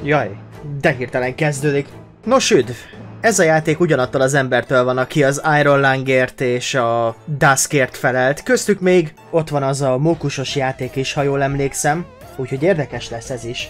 Jaj, de hirtelen kezdődik. Nos üdv! Ez a játék ugyanattól az embertől van, aki az Iron Lungért és a Duskért felelt. Köztük még ott van az a mókusos játék is, ha jól emlékszem. Úgyhogy érdekes lesz ez is.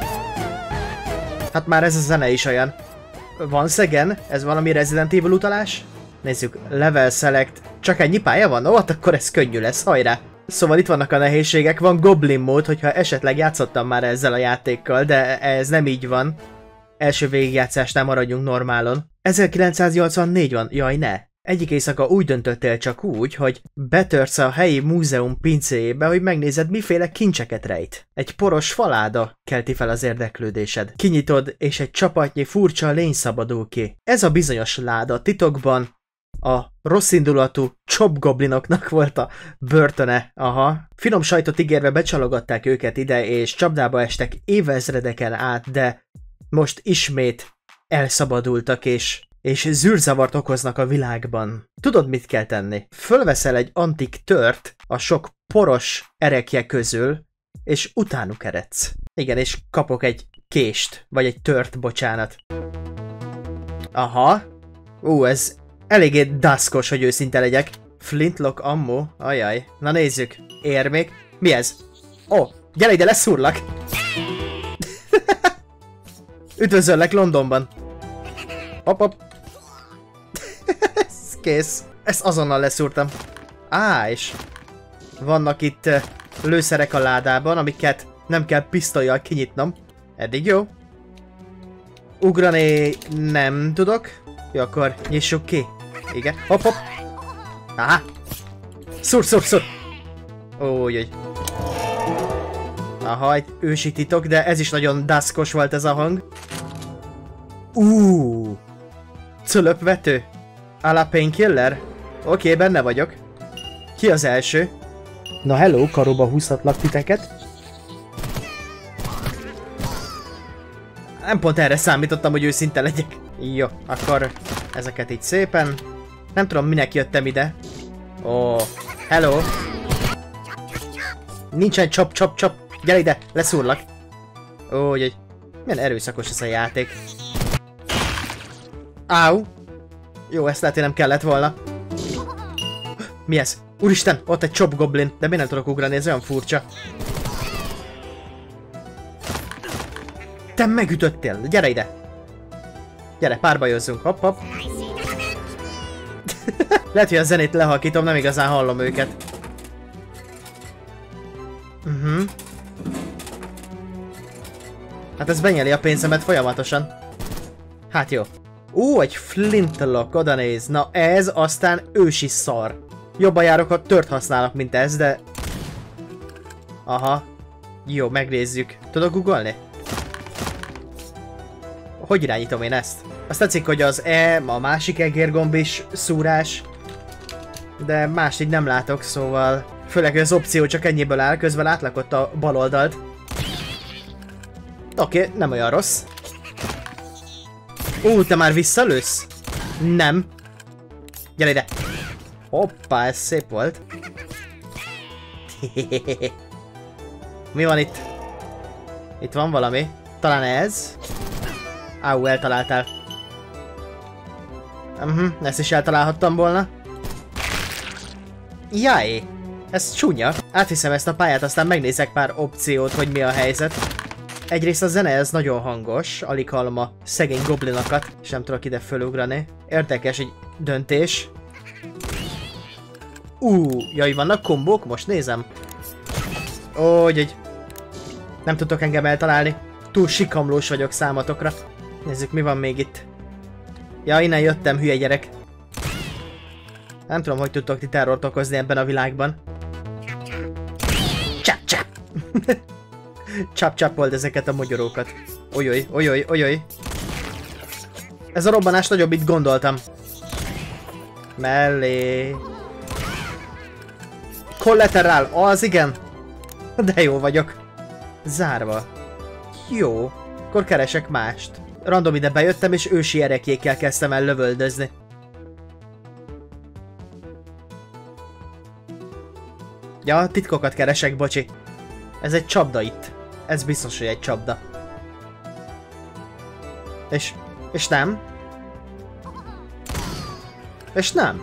Hát már ez a zene is olyan. Van szegen? Ez valami Resident Evil utalás? Nézzük, level select. Csak ennyi pálya van? Ó, hát akkor ez könnyű lesz, hajrá! Szóval itt vannak a nehézségek, van Goblin mód, hogyha esetleg játszottam már ezzel a játékkal, de ez nem így van. Első végigjátszásnál maradjunk normálon. 1984 van, jaj ne! Egyik éjszaka úgy döntöttél csak úgy, hogy betörsz a helyi múzeum pincéjébe, hogy megnézed, miféle kincseket rejt. Egy poros faláda kelti fel az érdeklődésed. Kinyitod, és egy csapatnyi furcsa lény szabadul ki. Ez a bizonyos láda titokban a rosszindulatú csopgoblinoknak volt a börtöne, aha. Finom sajtot ígérve becsalogatták őket ide, és csapdába estek évezredeken át, de most ismét elszabadultak, és zűrzavart okoznak a világban. Tudod, mit kell tenni? Fölveszel egy antik tört a sok poros erekje közül, és utánuk eredsz. Igen, és kapok egy kést, vagy egy tört, bocsánat. Aha. Ez eléggé daszkos, hogy őszinte legyek. Flintlock ammo? Ajaj. Na nézzük. Érmék. Mi ez? Gyere ide, leszúrlak! Üdvözöllek Londonban. Hopp. Ez kész. Ezt azonnal leszúrtam. És vannak itt lőszerek a ládában, amiket nem kell pisztollyal kinyitnom. Eddig jó. Ugrani nem tudok. Jó, akkor nyissuk ki. Igen. Hopp. Aha. Szúr. Új. Aha, egy ősi titok, de ez is nagyon daszkos volt ez a hang. Cölöpvető. A la Painkiller? Oké, benne vagyok. Ki az első? Na hello, karóba húzhatlak titeket. Nem pont erre számítottam, hogy őszinte legyek. Jó, akkor ezeket így szépen. Nem tudom, minek jöttem ide. Hello. Nincsen csap. Gyere ide, leszúrlak. Milyen erőszakos ez a játék. Jó, ezt lehet, hogy nem kellett volna. Mi ez? Úristen, ott egy chop goblin, de miért nem tudok ugrani, ez olyan furcsa. Te megütöttél, gyere ide. Gyere, párbajozzunk, hopp. Lehet, hogy a zenét lehalkítom, nem igazán hallom őket. Hát ez benyeli a pénzemet folyamatosan. Hát jó. Egy flintlock, oda néz. Na ez aztán ősi szar. Jobban járok, ha tört használok, mint ez, de... Aha. Jó, megnézzük. Tudok googolni? Hogy irányítom én ezt? Azt tetszik, hogy az a másik egérgomb is szúrás. De mást így nem látok, szóval... Főleg, hogy az opció csak ennyiből áll, közben látlak ott a bal oldalt. Oké, nem olyan rossz. Te már visszalősz? Nem. Gyere ide. Hoppá, ez szép volt. Mi van itt? Itt van valami. Talán ez? Eltaláltál. Ezt is eltalálhattam volna. Jaj, ez csúnya. Átviszem ezt a pályát, aztán megnézek pár opciót, hogy mi a helyzet. Egyrészt a zene ez nagyon hangos, alig hallom a szegény goblinokat, és nem tudok ide fölugrani. Érdekes egy döntés. Jaj, vannak kombók? Most nézem. Nem tudtok engem eltalálni. Túl sikamlós vagyok számotokra. Nézzük, mi van még itt. Ja, innen jöttem, hülye gyerek. Nem tudom, hogy tudtok ti terrort okozni ebben a világban. Csap! Csap-csapold ezeket a mogyorókat. Olyoj. Ez a robbanás nagyobb, mint gondoltam. Mellé. Collateral, az igen. De jó vagyok. Zárva. Jó. Akkor keresek mást. Random ide bejöttem, és ősi erekjékkel kezdtem el lövöldözni. Ja, titkokat keresek, bocsi. Ez egy csapda itt. Ez biztos, hogy egy csapda. És nem. És nem.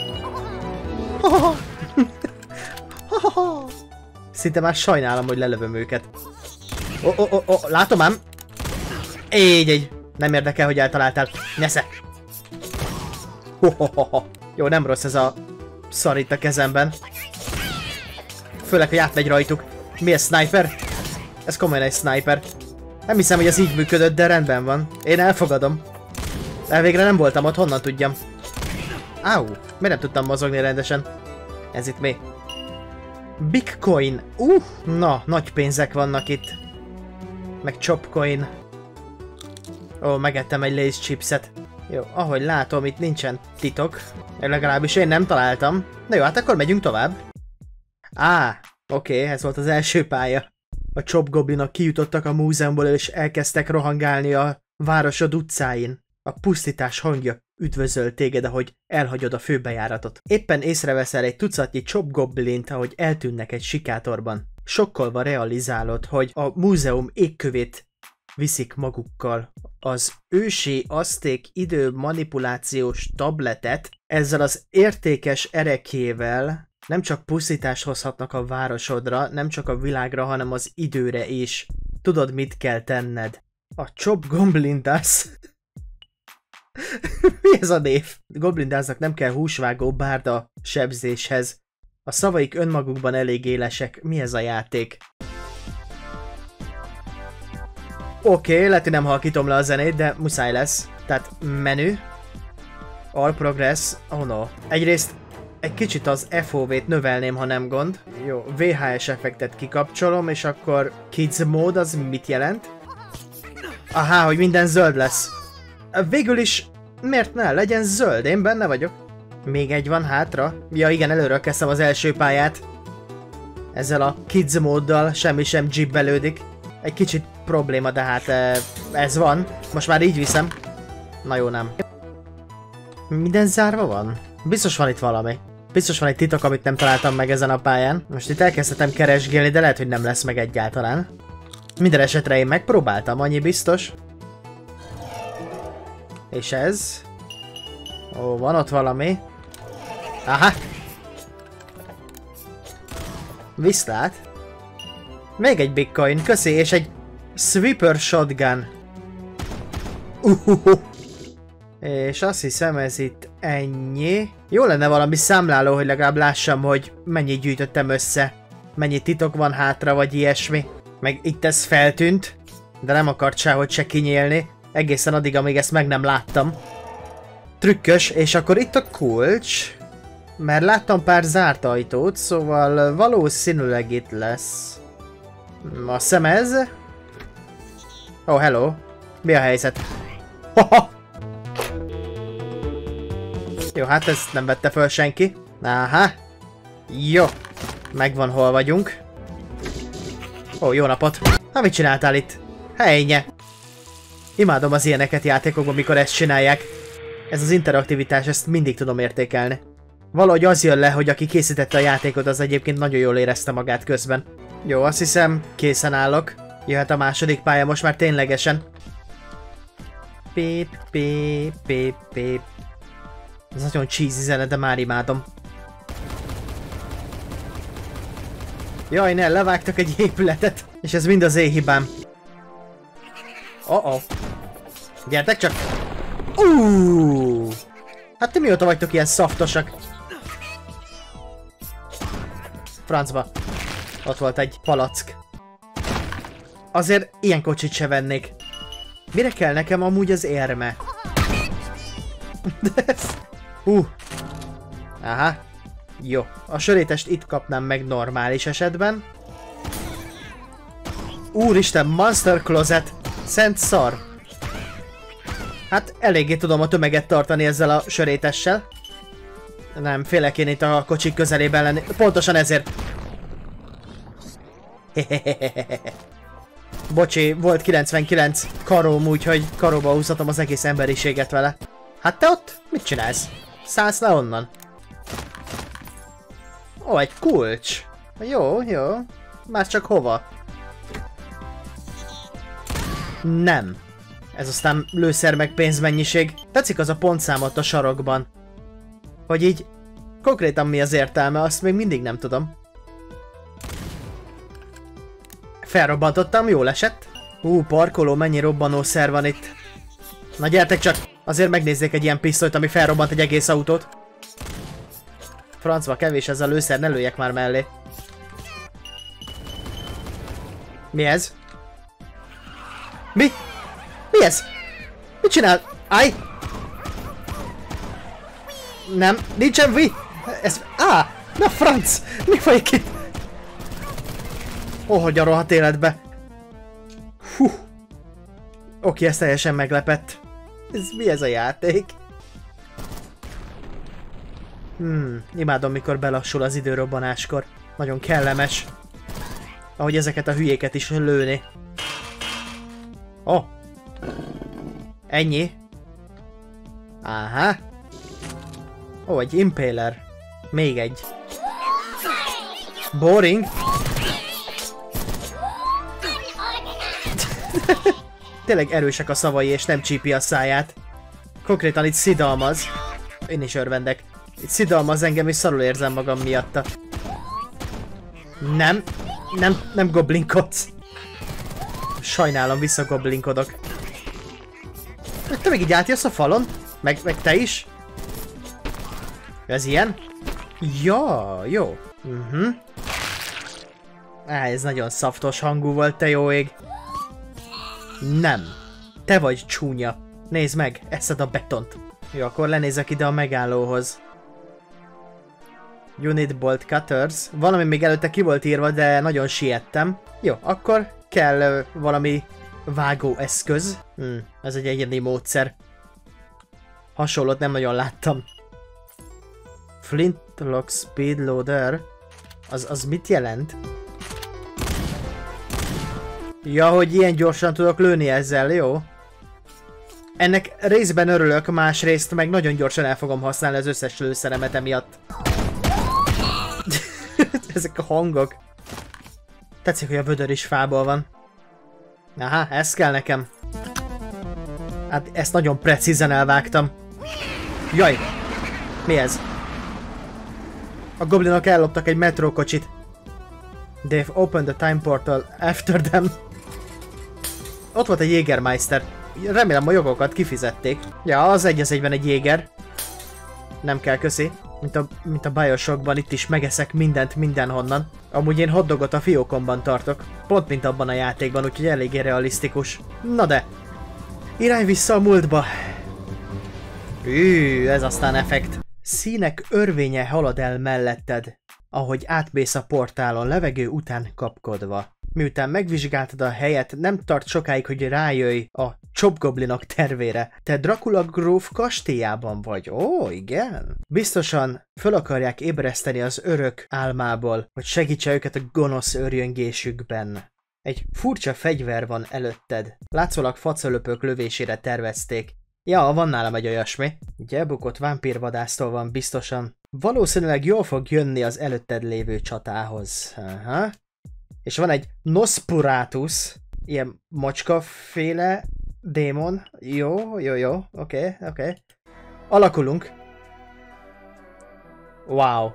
Szinte már sajnálom, hogy lelövöm őket. Látom ám. Így. Nem érdekel, hogy eltaláltál. Nesze. Jó, nem rossz ez a szar itt a kezemben. Főleg, hogy átmegy rajtuk. Mi ez, sniper? Ez komolyan egy sniper. Nem hiszem, hogy ez így működött, de rendben van. Én elfogadom. Elvégre nem voltam ott, honnan tudjam. Áú, miért nem tudtam mozogni rendesen? Ez itt mi? Bitcoin. Na, nagy pénzek vannak itt. Meg chopcoin. Ó, megettem egy Lay's chipset. Jó, ahogy látom, itt nincsen titok. Legalábbis én nem találtam. Na jó, hát akkor megyünk tovább. Oké, ez volt az első pálya. A Chop Goblinok kijutottak a múzeumból és elkezdtek rohangálni a városod utcáin. A pusztítás hangja üdvözöl téged, ahogy elhagyod a főbejáratot. Éppen észreveszel egy tucatnyi Chop Goblint, ahogy eltűnnek egy sikátorban. Sokkolva realizálod, hogy a múzeum égkövét viszik magukkal. Az ősi azték idő manipulációs tabletet ezzel az értékes erekével nem csak pusztítást hozhatnak a városodra, nem csak a világra, hanem az időre is. Tudod, mit kell tenned. A Chop Goblindas. Mi ez a név? Goblindáznak nem kell húsvágó bárda sebzéshez. A szavaik önmagukban elég élesek. Mi ez a játék? Oké, lehet, hogy nem halkítom le a zenét, de muszáj lesz. Tehát menü. All progress. Oh no. Egyrészt egy kicsit az FOV-t növelném, ha nem gond. Jó, VHS effektet kikapcsolom, és akkor Kids Mode az mit jelent? Aha, hogy minden zöld lesz. Végül is, miért ne? Legyen zöld, én benne vagyok. Még egy van hátra. Ja igen, előről kezdtem az első pályát. Ezzel a Kids Móddal semmi sem gibbelődik. Egy kicsit probléma, de hát ez van. Most már így viszem. Na jó, nem. Minden zárva van? Biztos van itt valami. Biztos van egy titok, amit nem találtam meg ezen a pályán. Most itt elkezdhetem keresgélni, de lehet, hogy nem lesz meg egyáltalán. Minden esetre én megpróbáltam, annyi biztos. És ez? Ó, van ott valami. Aha! Viszlát. Még egy bitcoin, köszi, és egy sweeper shotgun. És azt hiszem ez itt ennyi. Jó lenne valami számláló, hogy legalább lássam, hogy mennyit gyűjtöttem össze. Mennyi titok van hátra, vagy ilyesmi. Meg itt ez feltűnt, de nem akart sehogy se kinyílni. Egészen addig, amíg ezt meg nem láttam. Trükkös, és akkor itt a kulcs. Mert láttam pár zárt ajtót, szóval valószínűleg itt lesz. A szemez. Oh, hello. Mi a helyzet? Haha! Jó, hát ezt nem vette föl senki. Aha. Jó. Megvan, hol vagyunk. Ó, jó napot. Hát mit csináltál itt? Helynye. Imádom az ilyeneket játékokban, mikor ezt csinálják. Ez az interaktivitás, ezt mindig tudom értékelni. Valahogy az jön le, hogy aki készítette a játékot, az egyébként nagyon jól érezte magát közben. Jó, azt hiszem, készen állok. Jöhet a második pálya most már ténylegesen. Pép, pép, pép, pép. Ez nagyon cheesy zene, de már imádom. Jaj, ne, levágtak egy épületet. És ez mind az én hibám. Oh-oh. Gyertek csak! Hát ti mióta vagytok ilyen szaftosak? Francba. Ott volt egy palack. Azért ilyen kocsit se vennék. Mire kell nekem amúgy az érme? Aha. Jó. A sörétest itt kapnám meg normális esetben. Úristen, Monster Closet! Szent szar! Hát eléggé tudom a tömeget tartani ezzel a sörétessel. Nem, félek én itt a kocsik közelében lenni. Pontosan ezért. Bocsi, volt 99 karóm, úgyhogy karóba húzhatom az egész emberiséget vele. Hát te ott? Mit csinálsz? Szállsz le onnan? Ó, egy kulcs. Jó, jó. Már csak hova? Nem. Ez aztán lőszer meg pénzmennyiség. Tetszik az a pontszámot a sarokban. Hogy így konkrétan mi az értelme, azt még mindig nem tudom. Felrobbantottam, jól esett. Parkoló, mennyi robbanószer van itt. Na gyertek csak, azért megnézzék egy ilyen pisztolyt, ami felrobbant egy egész autót. Francba, kevés ez a lőszer, ne lőjek már mellé. Mi ez? Mi? Mi ez? Mit csinál? Állj! Nem, nincsen vi! Ez... Na franc! Mi folyik itt? Hogy a rohadt életbe. Oké, ez teljesen meglepett. Mi ez a játék? Imádom, mikor belassul az időrobbanáskor. Nagyon kellemes. Ahogy ezeket a hülyéket is lőni. Ennyi? Aha. Egy impaler. Még egy. Boring. Tényleg erősek a szavai és nem csípi a száját. Konkrétan itt szidalmaz. Én is örvendek. Itt szidalmaz engem és szarul érzem magam miatta. Nem goblinkodsz. Sajnálom, visszagoblinkodok. Te még így átjössz a falon? Meg te is? Ez ilyen? Ja, jó. Ez nagyon szaftos hangú volt, te jó ég. Nem. Te vagy csúnya. Nézd meg, eszed a betont. Jó, akkor lenézek ide a megállóhoz. Unit bolt cutters. Valami még előtte ki volt írva, de nagyon siettem. Jó, akkor kell valami vágóeszköz. Ez egy egyedi módszer. Hasonlót nem nagyon láttam. Flintlock speed loader. Az mit jelent? Ja, hogy ilyen gyorsan tudok lőni ezzel, jó? Ennek részben örülök, másrészt meg nagyon gyorsan el fogom használni az összes lőszeremet emiatt. Ezek a hangok. Tetszik, hogy a vödör is fából van. Aha, ez kell nekem. Hát ezt nagyon precízen elvágtam. Jaj! Mi ez? A goblinok elloptak egy metrókocsit. They've opened the time portal after them. Ott volt egy Jägermeister. Remélem a jogokat kifizették. Ja, az egyben egy Jäger. Nem kell, köszi. Mint a Bioshockban, itt is megeszek mindent mindenhonnan. Amúgy én hotdogot a fiókomban tartok. Pont mint abban a játékban, úgyhogy eléggé realisztikus. Na de. Irány vissza a múltba. Ez aztán effekt. Színek örvénye halad el melletted, ahogy átmész a portálon levegő után kapkodva. Miután megvizsgáltad a helyet, nem tart sokáig, hogy rájöjj a csopgoblinok tervére. Te Dracula gróf kastélyában vagy. Igen. Biztosan föl akarják ébreszteni az örök álmából, hogy segítse őket a gonosz őrjöngésükben. Egy furcsa fegyver van előtted. Látszólag facölöpök lövésére tervezték. Ja, van nálam egy olyasmi. Egy elbukott vámpírvadásztól van biztosan. Valószínűleg jól fog jönni az előtted lévő csatához. Aha. És van egy Nosferatu, ilyen macskaféle démon. Jó. Oké. Alakulunk. Wow.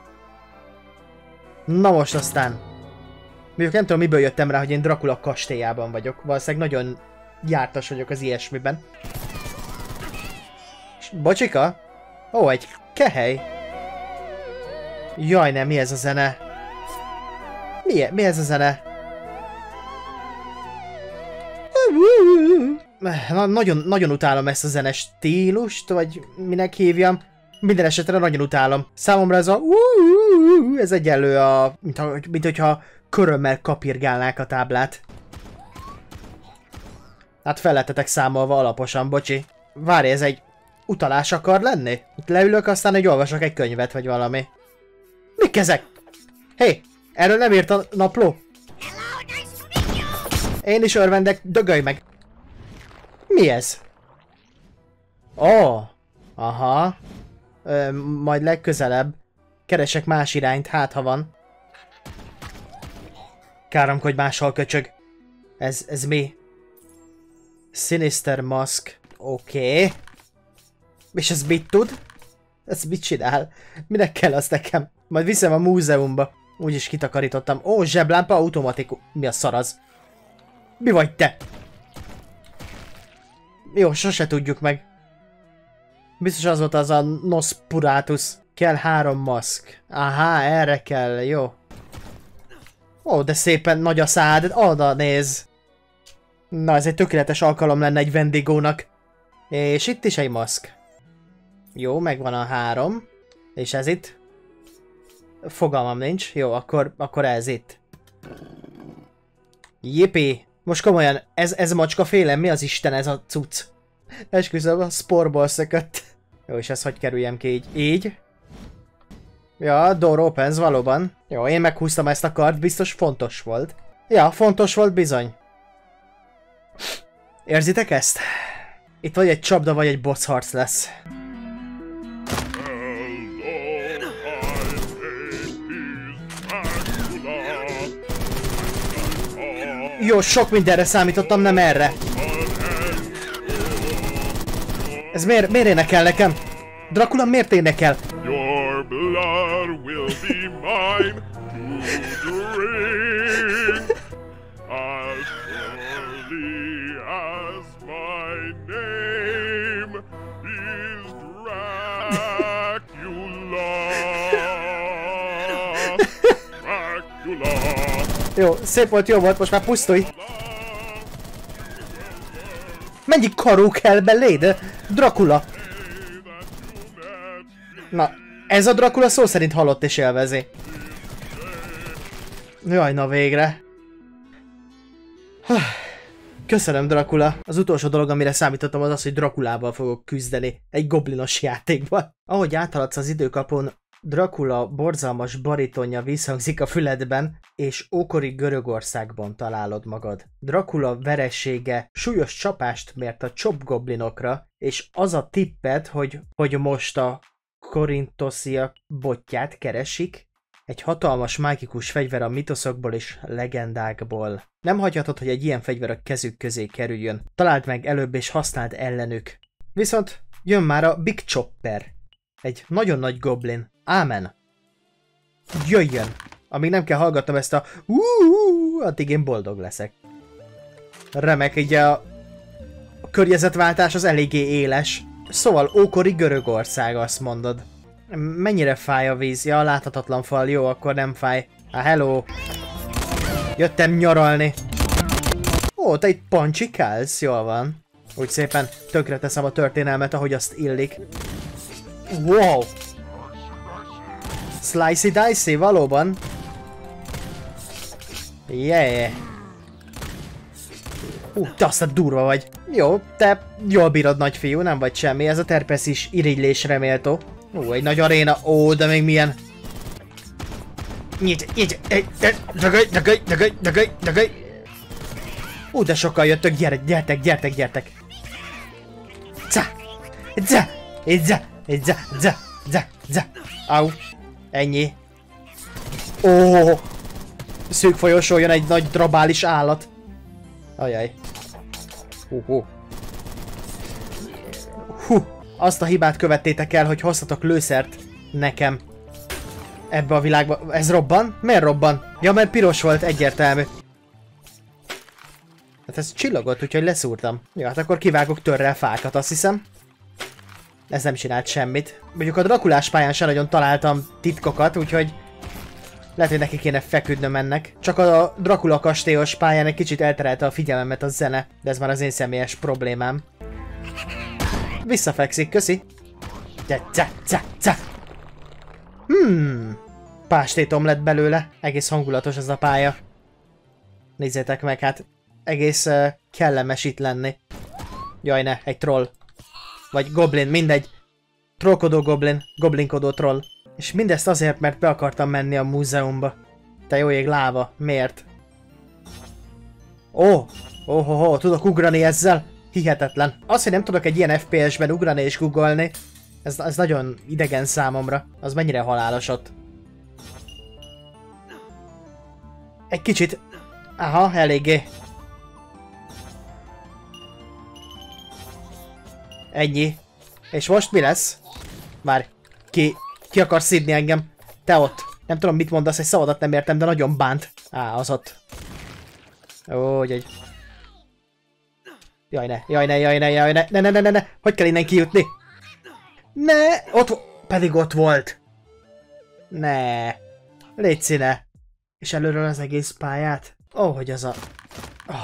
Na most aztán. Mondjuk nem tudom, miből jöttem rá, hogy én Dracula kastélyában vagyok. Valószínűleg nagyon jártas vagyok az ilyesmiben. Bocsika? Egy kehely. Jaj, nem, mi ez a zene? Mi ez a zene? Nagyon utálom ezt a zenes stílust, vagy minek hívjam. Minden esetre nagyon utálom. Számomra ez a ez egyenlő a... mint hogyha körömmel kapirgálnák a táblát. Hát fel lettetek számolva alaposan, bocsi. Várj, ez egy utalás akar lenni? Itt leülök, aztán hogy olvasok egy könyvet, vagy valami. Mik ezek? Hé, erről nem írt a napló? Én is örvendek, dögölj meg! Mi ez? Aha. Majd legközelebb. Keresek más irányt, hát ha van. Káromkodj máshol, köcsög. Ez mi? Sinister Mask. Oké. És ez mit tud? Ez mit csinál? Minek kell az nekem? Majd viszem a múzeumba. Úgyis kitakarítottam. Ó, zseblámpa automatikus. Mi a szar az? Mi vagy te? Jó, sose tudjuk meg. Biztos az volt az a Nosferatu. Kell 3 maszk. Aha, erre kell, jó. Ó, de szépen nagy a szád, oda néz. Na, ez egy tökéletes alkalom lenne egy vendégónak. És itt is egy maszk. Jó, megvan a 3. És ez itt? Fogalmam nincs. Jó, akkor ez itt. Jipi! Most komolyan, ez macska félem, mi az Isten ez a cucc? Esküszöm, a sporból szökött. Jó, és ezt hogy kerüljem ki így? Így? Ja, door opens, valóban. Jó, én meghúztam ezt a kart, biztos fontos volt. Ja, fontos volt bizony. Érzitek ezt? Itt vagy egy csapda, vagy egy boss harc lesz. Jó, sok mindenre számítottam, nem erre. Ez miért énekel nekem? Dracula miért énekel? Your blood will be mine to drink as surely as my name is Dracula. Jó, szép volt, jó volt, most már pusztulj. Mennyi karó kell beléd? Dracula. Na, ez a Dracula szó szerint halott és élvezi. Jaj, na végre. Köszönöm, Dracula. Az utolsó dolog, amire számítottam, az az, hogy Draculával fogok küzdeni. Egy goblinos játékban. Ahogy áthaladsz az időkapon, Dracula borzalmas baritonja visszhangzik a füledben, és ókori Görögországban találod magad. Dracula veresége súlyos csapást mért a csobgoblinokra, és az a tipped, hogy most a korintosziak botját keresik, egy hatalmas mágikus fegyver a mitoszokból és legendákból. Nem hagyhatod, hogy egy ilyen fegyver a kezük közé kerüljön. Találd meg előbb és használd ellenük. Viszont jön már a Big Chopper. Egy nagyon nagy goblin. Ámen. Jöjjön! Amíg nem kell hallgatnom ezt a addig én boldog leszek. Remek, így a környezetváltás az eléggé éles. Szóval ókori Görögország, azt mondod. Mennyire fáj a víz? Ja, láthatatlan fal. Jó, akkor nem fáj. Hello! Jöttem nyaralni. Ó, te itt pancsikálsz? Jól van. Úgy szépen tönkreteszem a történelmet, ahogy azt illik. Wow! Slicey dicey, valóban. Yeah! Te aztán durva vagy. Jó, te jól bírod, nagyfiú, nem vagy semmi. Ez a terpesz is irigylésre méltó. Egy nagy aréna. De még milyen. De sokan jöttök, gyertek. Au. Ennyi. Szűk folyosón jön egy nagy drabális állat. Ajaj. Azt a hibát követtétek el, hogy hoztatok lőszert nekem. Ebbe a világba. Ez robban? Miért robban? Ja, mert piros volt, egyértelmű. Hát ez csillogott, úgyhogy leszúrtam. Jó, hát akkor kivágok törrel fákat, azt hiszem. Ez nem csinált semmit. Mondjuk a Draculás pályán sem nagyon találtam titkokat, úgyhogy lehet, hogy neki kéne feküdnöm ennek. Csak a Dracula kastélyos pályán egy kicsit elterelte a figyelmemet a zene, de ez már az én személyes problémám. Visszafekszik, köszi. Pástétom lett belőle. Egész hangulatos ez a pálya. Nézzétek meg, hát egész kellemes itt lenni. Jaj ne, egy troll. Vagy goblin, mindegy. Trollkodó goblin, goblinkodó troll. És mindezt azért, mert be akartam menni a múzeumba. Te jó ég láva, miért? Tudok ugrani ezzel? Hihetetlen. Az, hogy nem tudok egy ilyen FPS-ben ugrani és googolni, ez nagyon idegen számomra. Az mennyire halálos ott. Egy kicsit. Aha, eléggé. Ennyi. És most mi lesz? Várj. Ki akar szídni engem? Te ott. Nem tudom, mit mondasz, egy szavadat nem értem, de nagyon bánt. Á, az ott. Ó, egy. Jaj ne. Hogy kell innen kijutni? Ne! Pedig ott volt. Ne. Légy színe. És előről az egész pályát? Ó, hogy az a... Oh.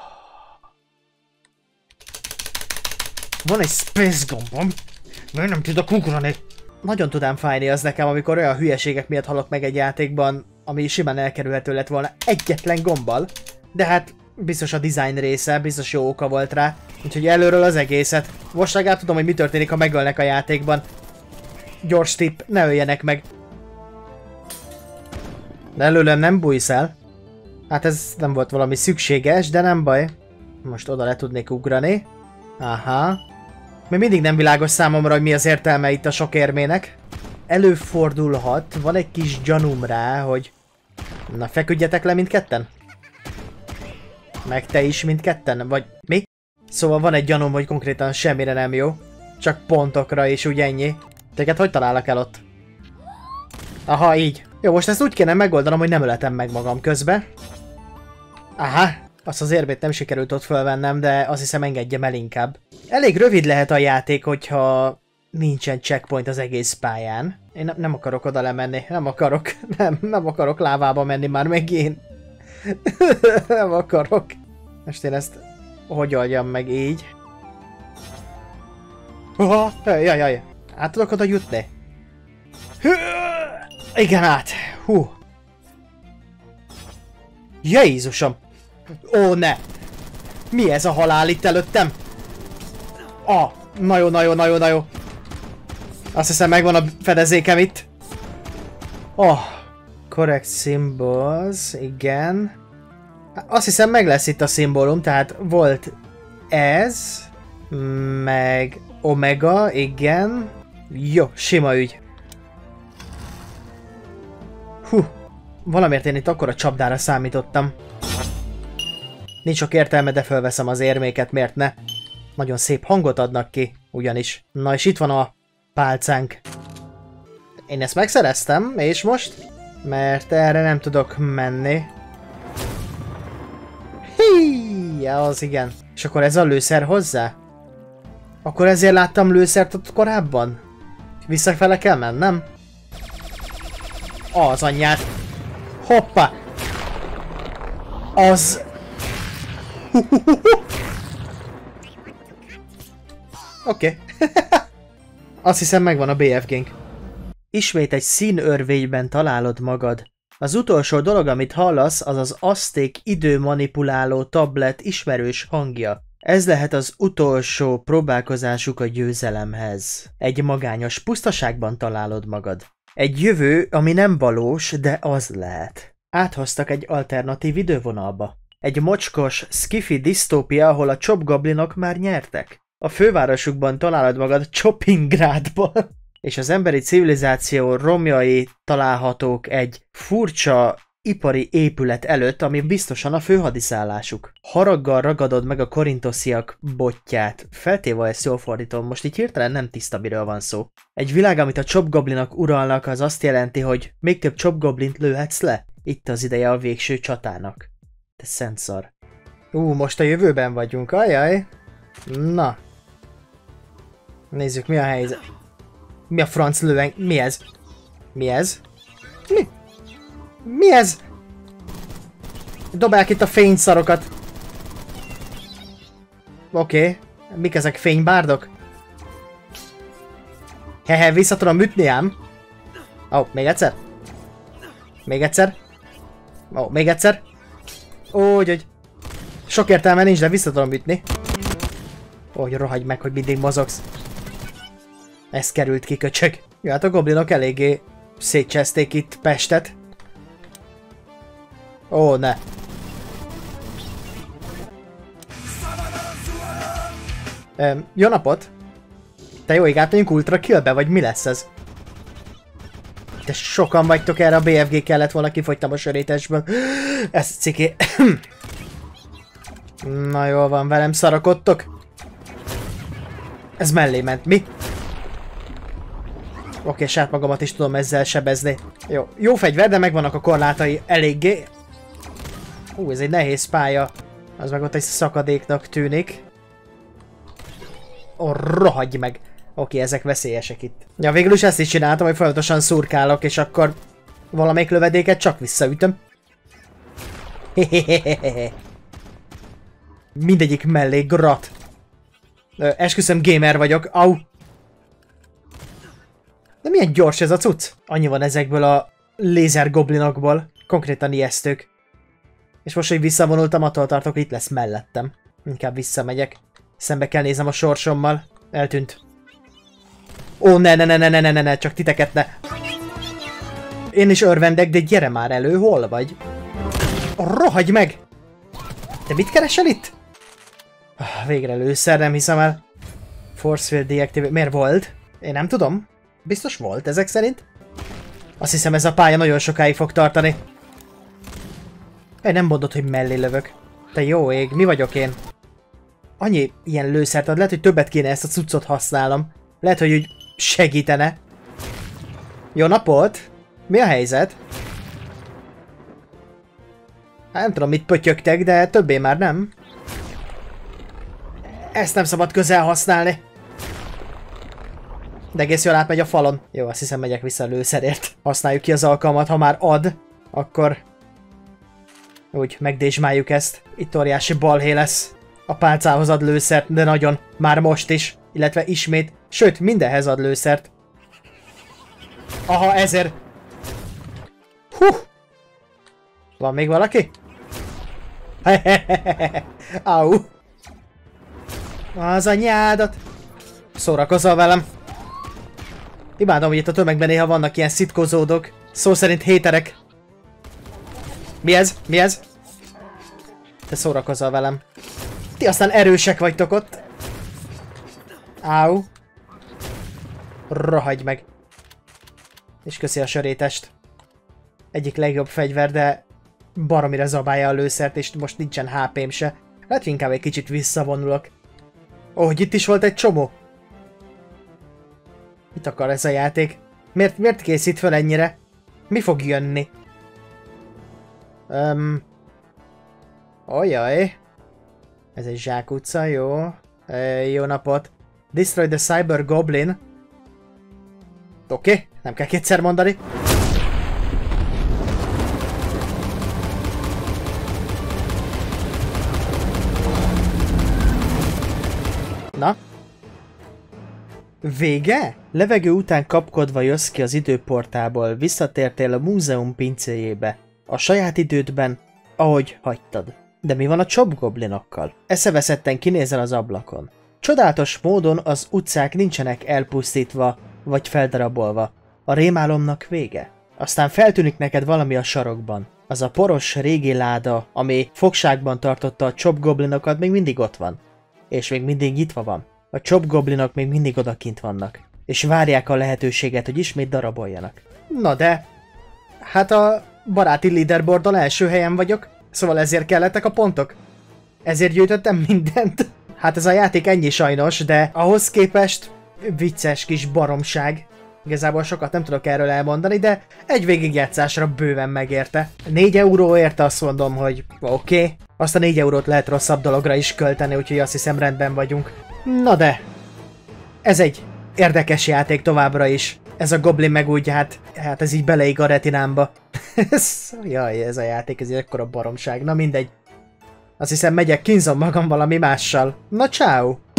Van egy space gombom, mert nem tudok ugrani. Nagyon tudám fájni az nekem, amikor olyan hülyeségek miatt halok meg egy játékban, ami simán elkerülhető lett volna egyetlen gombbal. De hát biztos a design része, biztos jó oka volt rá. Úgyhogy előről az egészet. Most legalább tudom, hogy mi történik, ha megölnek a játékban. Gyors tipp, ne öljenek meg. De előlem nem bújsz el. Hát ez nem volt valami szükséges, de nem baj. Most oda le tudnék ugrani. Aha. Még mindig nem világos számomra, hogy mi az értelme itt a sok érmének. Előfordulhat, van egy kis gyanúm rá, hogy... Na, feküdjetek le mindketten? Meg te is mindketten? Vagy mi? Szóval van egy gyanúm, hogy konkrétan semmire nem jó. Csak pontokra és úgy ennyi. Téged hogy találok el ott? Aha, így. Jó, most ezt úgy kéne megoldanom, hogy nem öletem meg magam közbe. Aha, azt az érmét nem sikerült ott fölvennem, de azt hiszem engedjem el inkább. Elég rövid lehet a játék, hogyha nincsen checkpoint az egész pályán. Én nem akarok oda lemenni, nem akarok. Nem akarok lávába menni már megint. Nem akarok. Most én ezt hogy oldjam meg így? Jaj. Át tudok oda jutni? Igen, át. Hú. Jézusom. Ó, ne. Mi ez a halál itt előttem? Na jó. Azt hiszem megvan a fedezékem itt. Correct symbols, igen. Azt hiszem meg lesz itt a szimbólum, tehát volt ez, meg omega, igen. Jó, sima ügy. Valamiért én itt akkora csapdára számítottam. Nincs sok értelme, de fölveszem az érméket, miért ne? Nagyon szép hangot adnak ki, ugyanis. Na és itt van a pálcánk. Én ezt megszereztem, és most? Mert erre nem tudok menni. Ja, az igen. És akkor ez a lőszer hozzá? Akkor ezért láttam lőszert ott korábban? Visszafele kell mennem? Az anyját. Hoppá! Az... Oké. Azt hiszem megvan a BFG-nk. Ismét egy színörvényben találod magad. Az utolsó dolog, amit hallasz, az az azték időmanipuláló tablet ismerős hangja. Ez lehet az utolsó próbálkozásuk a győzelemhez. Egy magányos pusztaságban találod magad. Egy jövő, ami nem valós, de az lehet. Áthoztak egy alternatív idővonalba. Egy mocskos, skifi disztópia, ahol a Chopgoblinok már nyertek. A fővárosukban találod magad Choppingrádban. És az emberi civilizáció romjai találhatók egy furcsa ipari épület előtt, ami biztosan a főhadiszállásuk. Haraggal ragadod meg a korintosziak botját. Feltéve ezt jól fordítom, most így hirtelen nem tiszta, miről van szó. Egy világ, amit a Chopgoblinok uralnak, az azt jelenti, hogy még több Chopgoblint lőhetsz le. Itt az ideje a végső csatának. Te szent szar. Most a jövőben vagyunk, ajaj. Na. Nézzük, mi a helyzet. Mi a franc lően... Mi ez? Mi ez? Mi ez? Dobálják itt a fényszarokat. Oké. Mik ezek, fénybárdok? Hehe, vissza tudom ütni ám. Még egyszer? Még egyszer? Még egyszer? Úgy. Sok értelme nincs, de vissza tudom ütni. Rohagy meg, hogy mindig mozogsz. Ez került ki, köcsög. Ja, hát a goblinok eléggé szétcseszték itt Pestet. Ne. Jó napot! Te jó ég, átmegyünk Ultra Killbe, vagy mi lesz ez? Te sokan vagytok erre, a BFG kellett volna, kifogytam a sörétesből. Ez ciki. Na jól van, velem szarakodtok? Ez mellé ment. Mi? Oké, sát magamat is tudom ezzel sebezni. Jó, jó fegyver, de megvannak a korlátai eléggé. Ez egy nehéz pálya. Az meg ott egy szakadéknak tűnik. Rohadj meg! Oké, ezek veszélyesek itt. Ja, végül is ezt is csináltam, hogy folyamatosan szurkálok, és akkor valamelyik lövedéket csak visszaütöm. Mindegyik mellé grat. Esküszöm, gamer vagyok. Au! De milyen gyors ez a cucc? Annyi van ezekből a lézer goblinokból. Konkrétan ijesztők. És most, hogy visszavonultam, attól tartok, hogy itt lesz mellettem. Inkább visszamegyek. Szembe kell néznem a sorsommal. Eltűnt. Ó, ne, csak titeket ne. Én is örvendek, de gyere már elő, hol vagy? Rohagy meg! Te mit keresel itt? Végre lőszer, nem hiszem el. Force field deactivate. Miért volt? Ég nem tudom. Biztos volt ezek szerint. Azt hiszem, ez a pálya nagyon sokáig fog tartani. Nem mondod, hogy mellé lövök. Te jó ég, mi vagyok én? Annyi ilyen lőszert ad, lehet, hogy többet kéne ezt a cuccot használnom. Lehet, hogy úgy segítene. Jó napot! Mi a helyzet? Hát nem tudom, mit pötyögtek, de többé már nem. Ezt nem szabad közel használni. De egész jól átmegy a falon. Jó, azt hiszem, megyek vissza a lőszerért. Használjuk ki az alkalmat, ha már ad, akkor úgy megdésmáljuk ezt. Itt óriási balhé lesz. A pálcához ad lőszert, de nagyon. Már most is. Illetve ismét. Sőt, mindenhez ad lőszert. Aha, ezért. Hú! Van még valaki? Au! Az anyádat! Szórakozol velem. Imádom, hogy itt a tömegben néha vannak ilyen szitkozódok. Szó szerint héterek. Mi ez? Mi ez? Te szórakozol velem. Ti aztán erősek vagytok ott. Áú. Rohagy meg. És köszi a sörétest. Egyik legjobb fegyver, de baromira zabálja a lőszert, és most nincsen HP-m se. Hát inkább egy kicsit visszavonulok. Ó, hogy itt is volt egy csomó. Mit akar ez a játék? Miért készít fel ennyire? Mi fog jönni? Ojjaj. Ez egy zsákutca, jó. Jó napot. Destroy the Cyber Goblin. Oké, nem kell kétszer mondani. Na? Vége? Levegő után kapkodva jössz ki az időportából, visszatértél a múzeum pincéjébe. A saját idődben, ahogy hagytad. De mi van a csobgoblinokkal? Eszeveszetten kinézel az ablakon. Csodálatos módon az utcák nincsenek elpusztítva, vagy feldarabolva. A rémálomnak vége. Aztán feltűnik neked valami a sarokban. Az a poros régi láda, ami fogságban tartotta a csobgoblinokat, még mindig ott van. És még mindig nyitva van. A csobgoblinok még mindig odakint vannak. És várják a lehetőséget, hogy ismét daraboljanak. Na de... Hát a baráti leaderboardon első helyen vagyok, szóval ezért kellettek a pontok. Ezért gyűjtöttem mindent. Hát ez a játék ennyi sajnos, de ahhoz képest vicces kis baromság. Igazából sokat nem tudok erről elmondani, de egy végigjátszásra bőven megérte. 4 euró érte, azt mondom, hogy oké. Azt a 4 eurót lehet rosszabb dologra is költeni, úgyhogy azt hiszem rendben vagyunk. Na de, ez egy érdekes játék továbbra is. Ez a Goblin meg úgy, hát ez így beleig a retinámba. Jaj, ez a játék, ez egy ekkora baromság. Na mindegy. Azt hiszem megyek, kínzom magam valami mással. Na ciao.